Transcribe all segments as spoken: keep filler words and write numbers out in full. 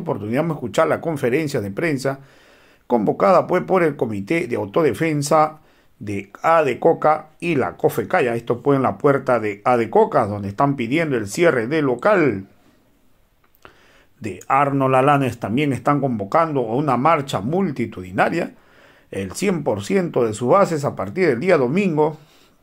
oportunidad vamos a escuchar la conferencia de prensa convocada pues, por el Comité de Autodefensa de Adecoca y la COFECAYA. Esto fue en la puerta de Adecoca, donde están pidiendo el cierre del local. De Arno Lalanes también están convocando a una marcha multitudinaria, el cien por ciento de sus bases a partir del día domingo,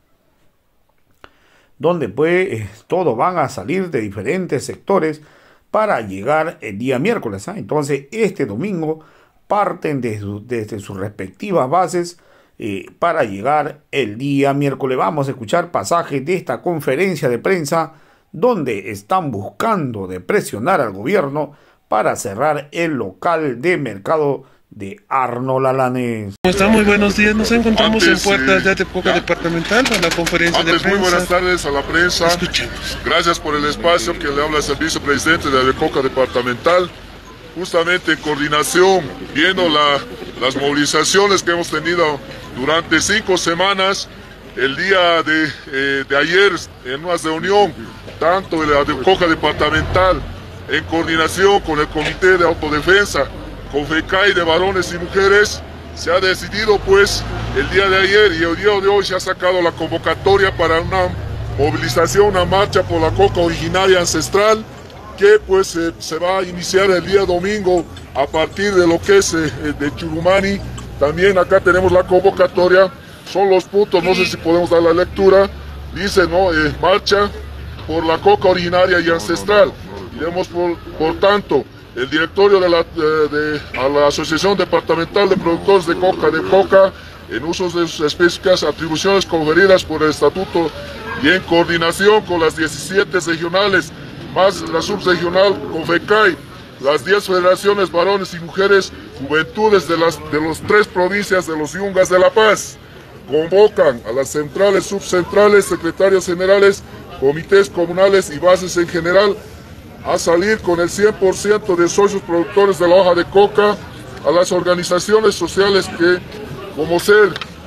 donde pues todos van a salir de diferentes sectores para llegar el día miércoles. ¿eh? Entonces este domingo parten desde, su, desde sus respectivas bases eh, para llegar el día miércoles. Vamos a escuchar pasajes de esta conferencia de prensa donde están buscando de presionar al gobierno para cerrar el local de mercado de Arno Lalanes. ¿Cómo está? Muy buenos días. Nos encontramos Antes, en puertas eh, de Adecoca Departamental para la conferencia Antes, de prensa. muy buenas tardes a la prensa. Escuchemos. Gracias por el espacio que le habla el vicepresidente de Adecoca Departamental. Justamente en coordinación, viendo la, las movilizaciones que hemos tenido durante cinco semanas, el día de, eh, de ayer en una reunión, tanto de la Adecoca Departamental, en coordinación con el Comité de Autodefensa, COFECAY de varones y mujeres, se ha decidido pues el día de ayer y el día de hoy se ha sacado la convocatoria para una movilización, una marcha por la coca originaria ancestral, que pues eh, se va a iniciar el día domingo a partir de lo que es eh, de Churumani. También acá tenemos la convocatoria, son los puntos, no sé si podemos dar la lectura, dice, ¿no? Eh, marcha por la coca originaria y ancestral. Iremos por, por tanto, el directorio de la, de, de, a la Asociación Departamental de Productores de Coca de Coca, en usos de sus específicas atribuciones conferidas por el estatuto y en coordinación con las diecisiete regionales, más la subregional COFECAY, las diez federaciones varones y mujeres, juventudes de las de las tres provincias de los Yungas de La Paz, convocan a las centrales, subcentrales, secretarios generales, comités comunales y bases en general a salir con el cien por ciento de socios productores de la hoja de coca, a las organizaciones sociales que, como ser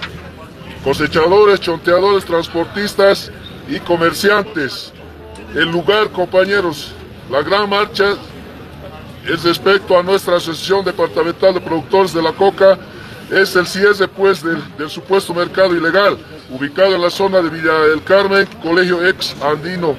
cosechadores, chonteadores, transportistas y comerciantes. El lugar, compañeros, la gran marcha es respecto a nuestra Asociación Departamental de Productores de la Coca, es el cierre pues del, del supuesto mercado ilegal, ubicado en la zona de Villa del Carmen, Colegio Ex Andino.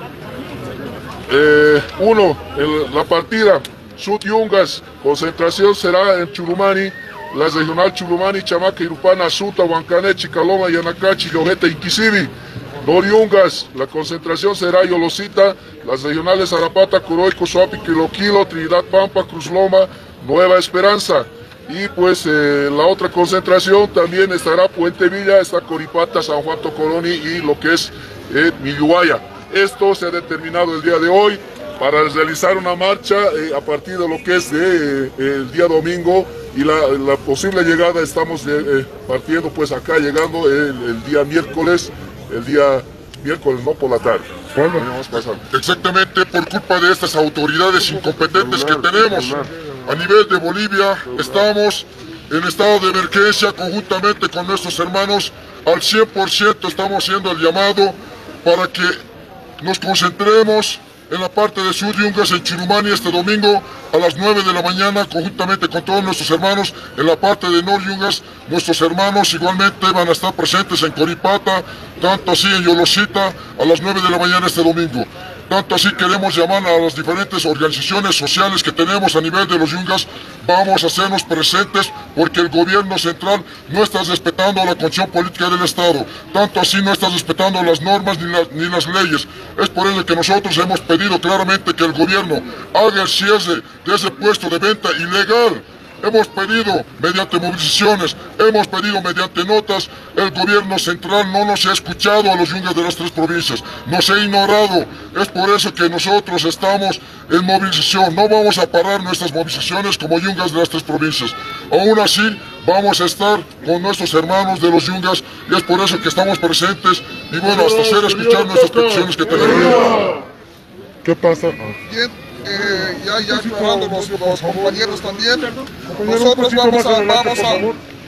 Eh, uno, el, la partida Sud Yungas, concentración será en Churumani, la regional Churumani, Chamaca, Irupana, Suta, Huancané, Chicaloma, Yanacachi, Lojeta, Inquisibi. Noriungas, la concentración será Yolosita, las regionales Arapata, Curoy, Cosoapi, Quiloquilo, Trinidad Pampa, Cruz Loma, Nueva Esperanza. Y pues eh, la otra concentración también estará Puente Villa, está Coripata, San Juan Tocoroni y lo que es eh, Milluaya. Esto se ha determinado el día de hoy para realizar una marcha eh, a partir de lo que es de, eh, el día domingo y la, la posible llegada estamos eh, partiendo pues acá llegando el, el día miércoles, el día miércoles no por la tarde. ¿Cuándo? Exactamente por culpa de estas autoridades incompetentes que tenemos a nivel de Bolivia, estamos en estado de emergencia conjuntamente con nuestros hermanos, al cien por ciento estamos haciendo el llamado para que nos concentremos en la parte de Sud Yungas en Churumani este domingo a las nueve de la mañana, conjuntamente con todos nuestros hermanos. En la parte de Nor Yungas, nuestros hermanos igualmente van a estar presentes en Coripata, tanto así en Yolosita, a las nueve de la mañana este domingo. Tanto así queremos llamar a las diferentes organizaciones sociales que tenemos a nivel de los Yungas, vamos a hacernos presentes porque el gobierno central no está respetando la constitución política del Estado, tanto así no está respetando las normas ni, la, ni las leyes. Es por ello que nosotros hemos pedido claramente que el gobierno haga el cierre de ese puesto de venta ilegal. Hemos pedido mediante movilizaciones, hemos pedido mediante notas, el gobierno central no nos ha escuchado a los yungas de las tres provincias, nos ha ignorado, es por eso que nosotros estamos en movilización, no vamos a parar nuestras movilizaciones como yungas de las tres provincias, aún así vamos a estar con nuestros hermanos de los yungas y es por eso que estamos presentes y bueno, hasta hacer escuchar nuestras peticiones que tenemos. ¿Qué pasa? Bien. Eh, ya, ya aclarando los, los compañeros también, nosotros vamos a, vamos a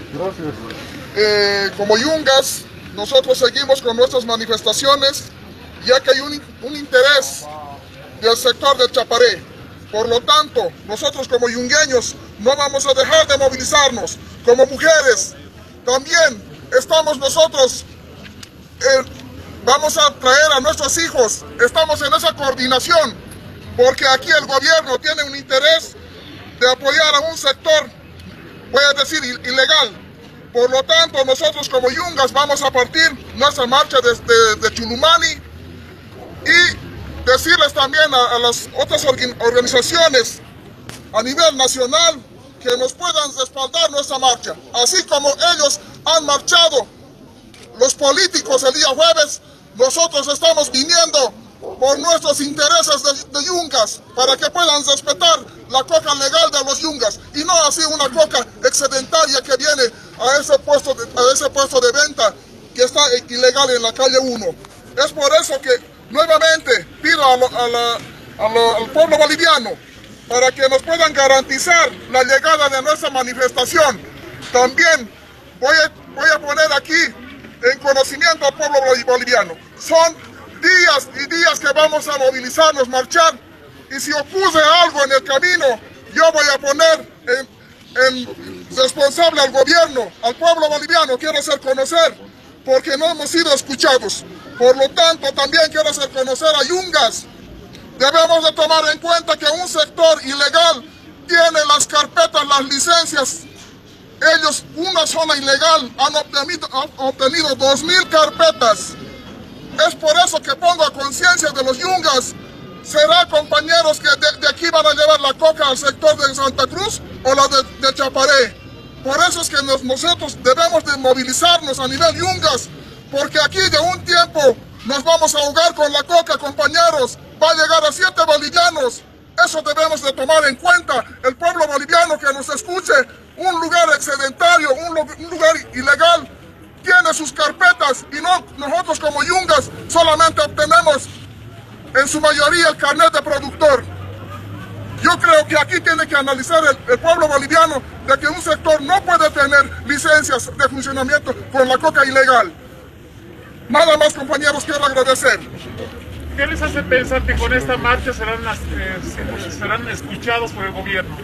eh, como yungas, nosotros seguimos con nuestras manifestaciones, ya que hay un, un interés del sector del Chaparé Por lo tanto, nosotros como yungueños no vamos a dejar de movilizarnos. Como mujeres, también estamos nosotros, eh, vamos a traer a nuestros hijos, estamos en esa coordinación, porque aquí el gobierno tiene un interés de apoyar a un sector, voy a decir, ilegal. Por lo tanto, nosotros como yungas vamos a partir nuestra marcha desde de Chulumani y decirles también a, a las otras organizaciones a nivel nacional que nos puedan respaldar nuestra marcha. Así como ellos han marchado, los políticos el día jueves, nosotros estamos viniendo por nuestros intereses de, de yungas, para que puedan respetar la coca legal de los yungas y no así una coca excedentaria que viene a ese puesto de, a ese puesto de venta que está ilegal en la calle uno. Es por eso que nuevamente pido a lo, a la, a lo, al pueblo boliviano para que nos puedan garantizar la llegada de nuestra manifestación. También voy a, voy a poner aquí en conocimiento al pueblo boliviano. Son días y días que vamos a movilizarnos, marchar, y si ocurre algo en el camino, yo voy a poner en, en responsable al gobierno, al pueblo boliviano, quiero hacer conocer, porque no hemos sido escuchados. Por lo tanto, también quiero hacer conocer a yungas. Debemos de tomar en cuenta que un sector ilegal tiene las carpetas, las licencias. Ellos, una zona ilegal, han obtenido, han obtenido dos mil carpetas. Es por eso que pongo a conciencia de los yungas. ¿Será, compañeros, que de, de aquí van a llevar la coca al sector de Santa Cruz o la de, de Chaparé? Por eso es que nos, nosotros debemos de movilizarnos a nivel yungas, porque aquí de un tiempo nos vamos a ahogar con la coca, compañeros. Va a llegar a siete bolivianos. Eso debemos de tomar en cuenta. El pueblo boliviano que nos escuche, un lugar excedentario, un, un lugar ilegal, tiene sus carpetas y no nosotros como yungas solamente obtenemos en su mayoría el carnet de productor. Yo creo que aquí tiene que analizar el, el pueblo boliviano de que un sector no puede tener licencias de funcionamiento con la coca ilegal. Nada más, compañeros, quiero agradecer. ¿Qué les hace pensar que con esta marcha serán, las, eh, serán escuchados por el gobierno?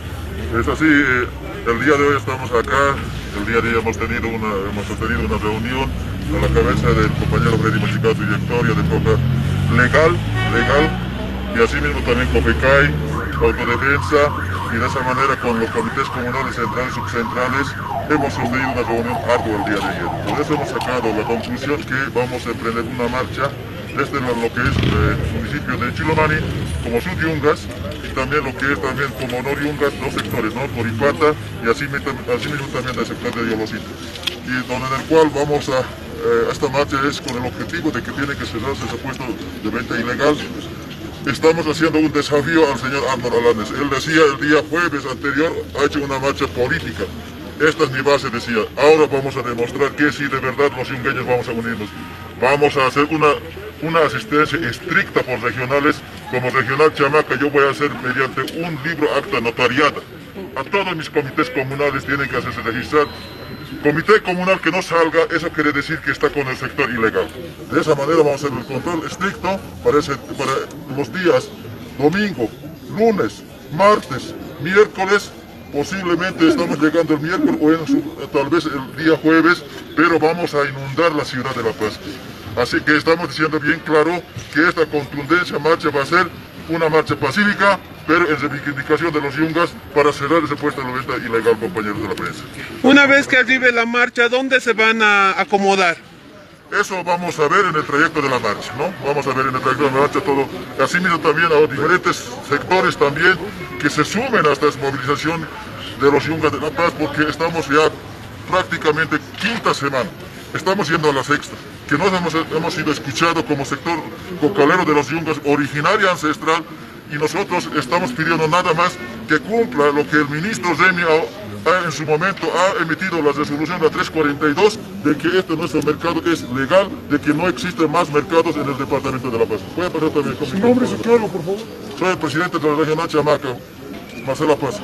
Es así, eh, el día de hoy estamos acá, el día de hoy hemos tenido una, hemos tenido una reunión a la cabeza del compañero Freddy Mochicato, directorio de coca legal, legal, y así mismo también COFECAI, Autodefensa, y de esa manera con los comités comunales centrales y subcentrales hemos sostenido una reunión ardua el día de ayer. Por eso hemos sacado la conclusión que vamos a emprender una marcha desde lo, lo que es el municipio de Chilomani, como Sud-Yungas, y también lo que es también como Nor-Yungas, dos sectores, ¿no? Toripata y así, así mismo también el sector de Yolosito. Y donde en el cual vamos a, eh, esta marcha es con el objetivo de que tiene que cerrarse ese puesto de venta ilegal. Estamos haciendo un desafío al señor Arnold Alanes. Él decía el día jueves anterior, ha hecho una marcha política. Esta es mi base, decía. Ahora vamos a demostrar que sí, de verdad, los yungueños vamos a unirnos. Vamos a hacer una, una asistencia estricta por regionales. Como regional Chamaca, yo voy a hacer mediante un libro acta notariada. A todos mis comités comunales tienen que hacerse registrar. Comité comunal que no salga, eso quiere decir que está con el sector ilegal. De esa manera vamos a hacer el control estricto para, ese, para los días domingo, lunes, martes, miércoles. Posiblemente estamos llegando el miércoles o en su, tal vez el día jueves, pero vamos a inundar la ciudad de La Paz. Así que estamos diciendo bien claro que esta contundencia marcha va a ser una marcha pacífica, pero en reivindicación de los yungas para cerrar ese puesto de venta ilegal, compañeros de la prensa. Una vez que arribe la marcha, ¿dónde se van a acomodar? Eso vamos a ver en el trayecto de la marcha, ¿no? Vamos a ver en el trayecto de la marcha todo. Asimismo también a los diferentes sectores también que se sumen a esta movilización de los yungas de La Paz, porque estamos ya prácticamente quinta semana. Estamos yendo a la sexta, que nos hemos, hemos sido escuchados como sector cocalero de los yungas originaria ancestral, y nosotros estamos pidiendo nada más que cumpla lo que el ministro Remy ha, ha, en su momento ha emitido la resolución la trescientos cuarenta y dos de que este nuestro mercado es legal, de que no existen más mercados en el departamento de La Paz. Voy a pasar también con su nombre y su cargo, por favor. Soy el presidente de la regional Chamaca, Marcela Paz.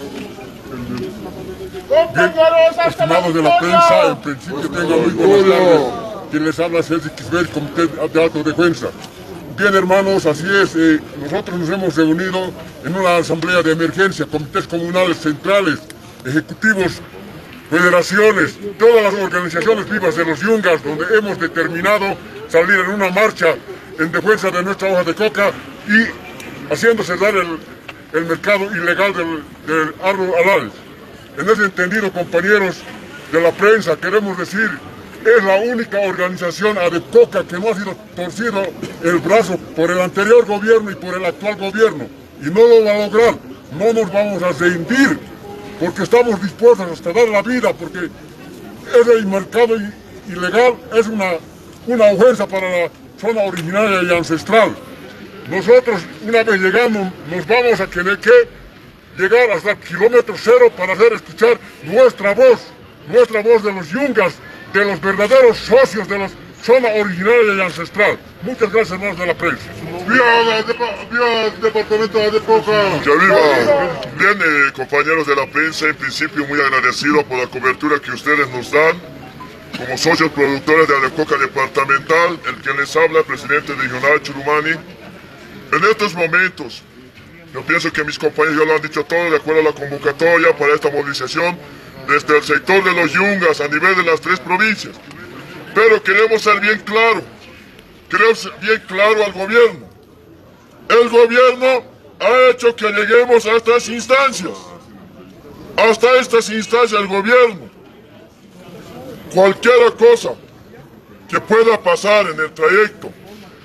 Bien, estimados de la prensa, en principio tengo muy buenas tardes. Quien les habla es Celsi Quisbel, Comité de Autodefensa. Bien, hermanos, así es. Eh, nosotros nos hemos reunido en una asamblea de emergencia, comités comunales centrales, ejecutivos, federaciones, todas las organizaciones vivas de los yungas, donde hemos determinado salir en una marcha en defensa de nuestra hoja de coca y haciendo cerrar el, el mercado ilegal del, del árbol halal. En ese entendido, compañeros de la prensa, queremos decir, es la única organización ADEPCOCA que no ha sido torcido el brazo por el anterior gobierno y por el actual gobierno. Y no lo va a lograr, no nos vamos a rendir, porque estamos dispuestos hasta dar la vida, porque ese mercado ilegal es una, una ofensa para la zona originaria y ancestral. Nosotros, una vez llegamos, nos vamos a tener que llegar hasta el kilómetro cero para hacer escuchar nuestra voz, nuestra voz de los yungas, de los verdaderos socios de la zona originaria y ancestral. Muchas gracias, hermanos de la prensa. ¡Viva, viva el departamento de ADEPCOCA! ¡Ya viva! Bien, eh, compañeros de la prensa, en principio muy agradecido por la cobertura que ustedes nos dan como socios productores de ADEPCOCA departamental, el que les habla, el presidente de Yunay Churumani. En estos momentos, yo pienso que mis compañeros ya lo han dicho todo de acuerdo a la convocatoria para esta movilización desde el sector de los yungas a nivel de las tres provincias. Pero queremos ser bien claro, queremos ser bien claro al gobierno. El gobierno ha hecho que lleguemos a estas instancias. Hasta estas instancias el gobierno. Cualquier cosa que pueda pasar en el trayecto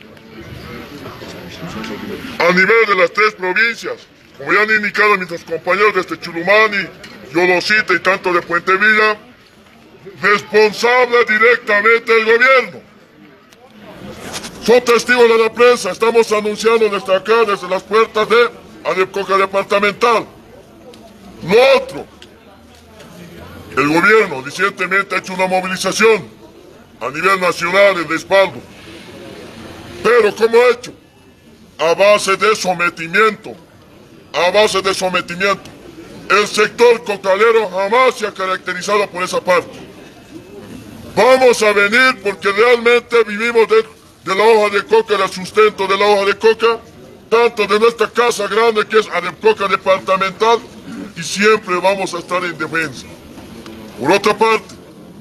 a nivel de las tres provincias, como ya han indicado nuestros compañeros desde Churumani, Yolosita y tanto de Puente Villa, responsable directamente del gobierno. Son testigos de la prensa, estamos anunciando desde acá, desde las puertas de ADEPCOCA departamental. Lo otro, el gobierno recientemente ha hecho una movilización a nivel nacional en respaldo. Pero ¿cómo ha hecho? A base de sometimiento, a base de sometimiento. El sector cocalero jamás se ha caracterizado por esa parte. Vamos a venir porque realmente vivimos de, de la hoja de coca, del sustento de la hoja de coca, tanto de nuestra casa grande que es ADEPCOCA departamental, y siempre vamos a estar en defensa. Por otra parte,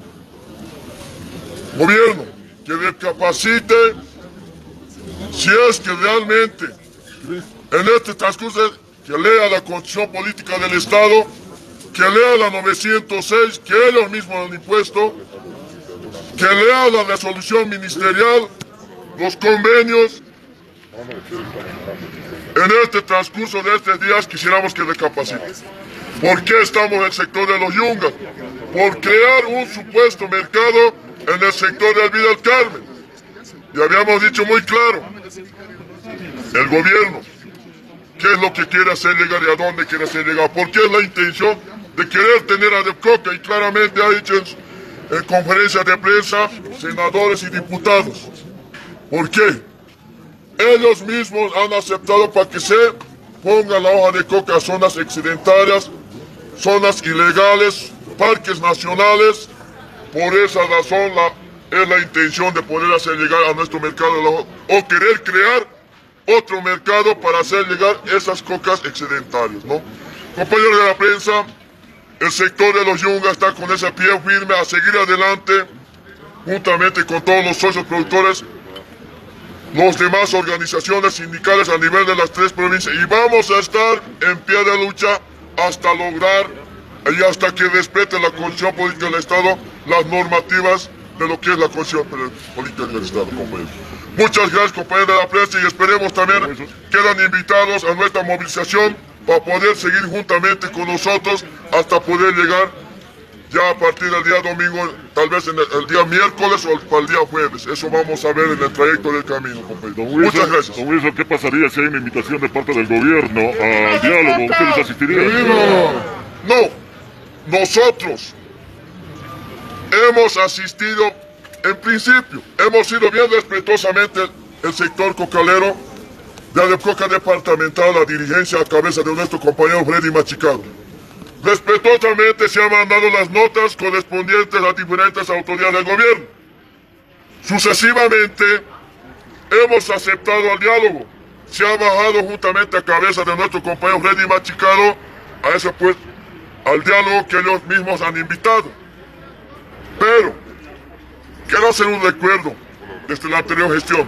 gobierno que recapacite si es que realmente en este transcurso que lea la Constitución Política del Estado, que lea la novecientos seis, que ellos mismos han impuesto, que lea la resolución ministerial, los convenios. En este transcurso de estos días quisiéramos que recapacite. ¿Por qué estamos en el sector de los yungas? Por crear un supuesto mercado en el sector del Villa del Carmen. Y habíamos dicho muy claro, el gobierno, qué es lo que quiere hacer llegar y a dónde quiere hacer llegar, porque es la intención de querer tener a ADEPCOCA, y claramente ha dicho en, en conferencias de prensa senadores y diputados. ¿Por qué? Ellos mismos han aceptado para que se ponga la hoja de coca a zonas excedentarias, zonas ilegales, parques nacionales. Por esa razón la, es la intención de poder hacer llegar a nuestro mercado de la hoja, o querer crear otro mercado para hacer llegar esas cocas excedentarias, ¿no? Compañeros de la prensa, el sector de los yungas está con ese pie firme a seguir adelante, juntamente con todos los socios productores, las demás organizaciones sindicales a nivel de las tres provincias, y vamos a estar en pie de lucha hasta lograr y hasta que respete la Constitución Política del Estado, las normativas de lo que es la Constitución Política del Estado, compañeros. Muchas gracias, compañeros de la prensa, y esperemos también quedan invitados a nuestra movilización para poder seguir juntamente con nosotros hasta poder llegar ya a partir del día domingo, tal vez en el, el día miércoles o el, para el día jueves. Eso vamos a ver en el trayecto del camino, compañeros. Muchas gracias. Don Wilson, ¿qué pasaría si hay una invitación de parte del gobierno al diálogo? ¿Ustedes asistirían? No, nosotros hemos asistido. En principio, hemos sido bien respetuosamente el sector cocalero de ADEPCOCA departamental, la dirigencia a cabeza de nuestro compañero Freddy Machicado. Respetuosamente se han mandado las notas correspondientes a diferentes autoridades del gobierno. Sucesivamente, hemos aceptado al diálogo. Se ha bajado juntamente a cabeza de nuestro compañero Freddy Machicado a ese pues, al diálogo que ellos mismos han invitado. Pero quiero hacer un recuerdo desde la anterior gestión.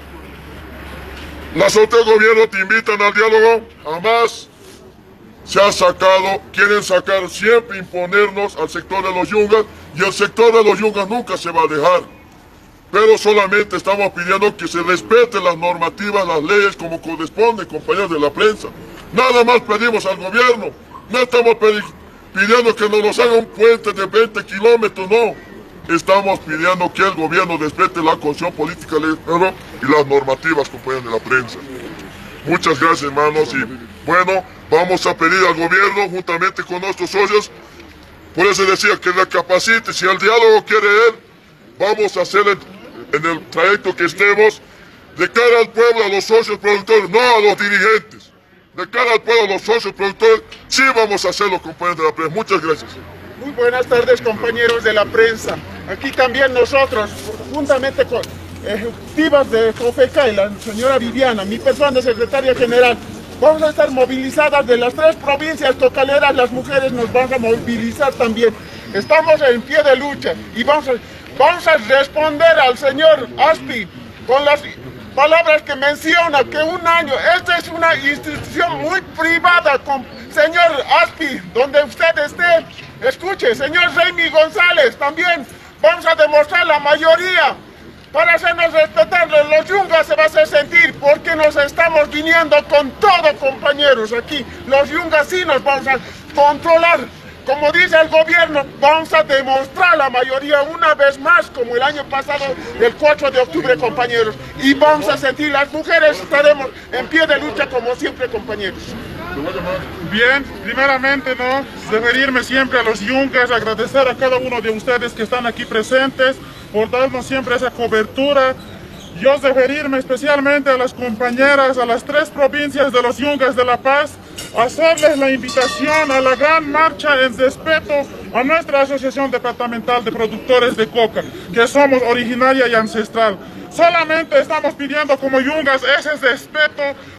Las otras gobiernos te invitan al diálogo, jamás se ha sacado, quieren sacar, siempre imponernos al sector de los yungas, y el sector de los yungas nunca se va a dejar. Pero solamente estamos pidiendo que se respeten las normativas, las leyes como corresponde, compañeros de la prensa. Nada más pedimos al gobierno, no estamos pidiendo que nos haga un puente de veinte kilómetros, no. Estamos pidiendo que el gobierno respete la constitución política y las normativas, compañeros de la prensa. Muchas gracias, hermanos, y bueno, vamos a pedir al gobierno, juntamente con nuestros socios, por eso decía que recapacite, si el diálogo quiere él, vamos a hacer el, en el trayecto que estemos, de cara al pueblo, a los socios productores, no a los dirigentes. De cara al pueblo, a los socios productores, sí vamos a hacerlo, compañeros de la prensa. Muchas gracias. Muy buenas tardes, compañeros de la prensa. Aquí también nosotros, juntamente con ejecutivas de COFECA y la señora Viviana, mi persona secretaria general, vamos a estar movilizadas de las tres provincias totaleras, las mujeres nos van a movilizar también. Estamos en pie de lucha y vamos a, vamos a responder al señor Aspi con las palabras que menciona, que un año, esta es una institución muy privada, con, señor Aspi, donde usted esté, escuche, señor Raimi González, también vamos a demostrar la mayoría para hacernos respetar. Los yungas se va a hacer sentir porque nos estamos viniendo con todo, compañeros, aquí. Los yungas sí nos vamos a controlar. Como dice el gobierno, vamos a demostrar la mayoría una vez más, como el año pasado, el cuatro de octubre, compañeros. Y vamos a sentir, las mujeres estaremos en pie de lucha como siempre, compañeros. Bien, primeramente, ¿no? Referirme siempre a los yungas, agradecer a cada uno de ustedes que están aquí presentes por darnos siempre esa cobertura. Yo referirme especialmente a las compañeras, a las tres provincias de los yungas de La Paz, hacerles la invitación a la gran marcha en respeto a nuestra Asociación Departamental de Productores de Coca, que somos originaria y ancestral. Solamente estamos pidiendo como yungas ese respeto